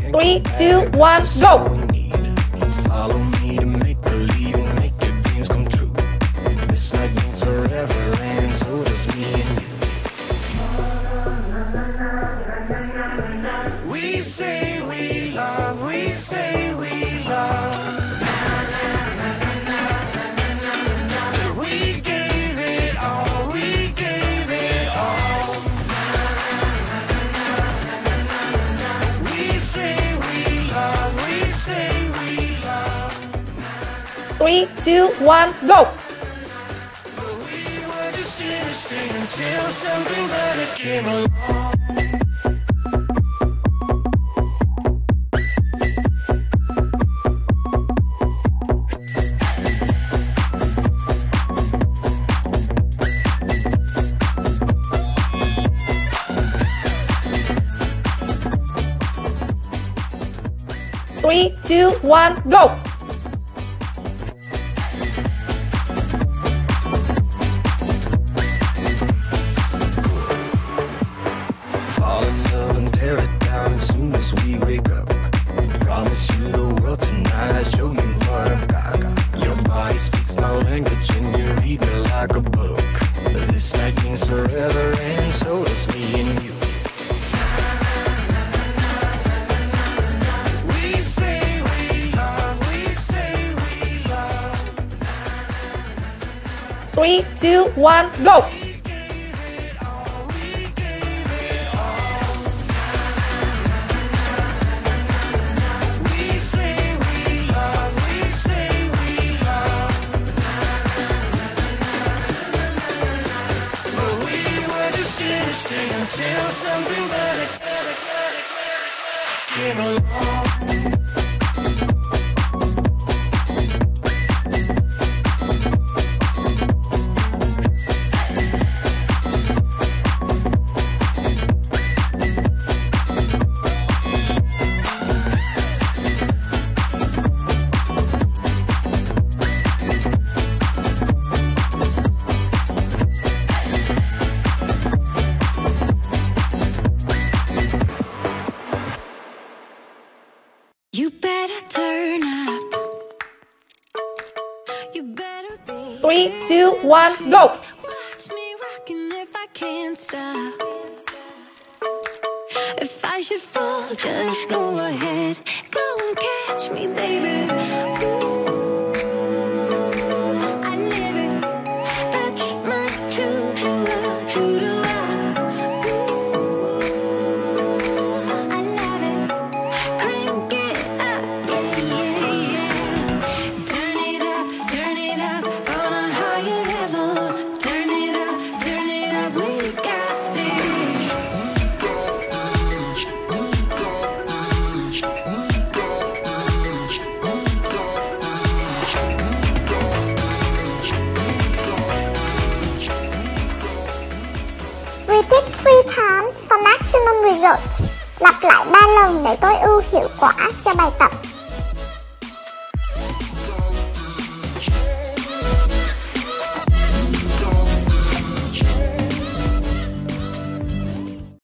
3, 2, 1, go! Follow me to make believe and make your dreams come true. This night means forever and so does me and you. We say we love, we say we love. We gave it all, we gave it all. We say we love, we say we love. 3, 2, 1, go! We were just innocent until something better came along. 3, 2, 1, go! Fall in love and tear it down as soon as we wake up. Promise you the world tonight, show you what I've got. Your body speaks my language and you read me like a book. This night means forever and so does me and you. We say we love, we say we love. 3, 2, 1, go! Until something better came along. You better turn up. You better be. 3, 2, 1, go! Watch me rocking if I can't stop. If I should fall, just go ahead. Go and catch me, baby. Ooh, I live it. That's my true to love, true to love. Ooh, I love it. Crank it up, yeah, yeah, yeah. Turn it up on a higher level. Turn it up, we got this. 3 times for maximum results. Lặp lại 3 lần để tối ưu hiệu quả cho bài tập.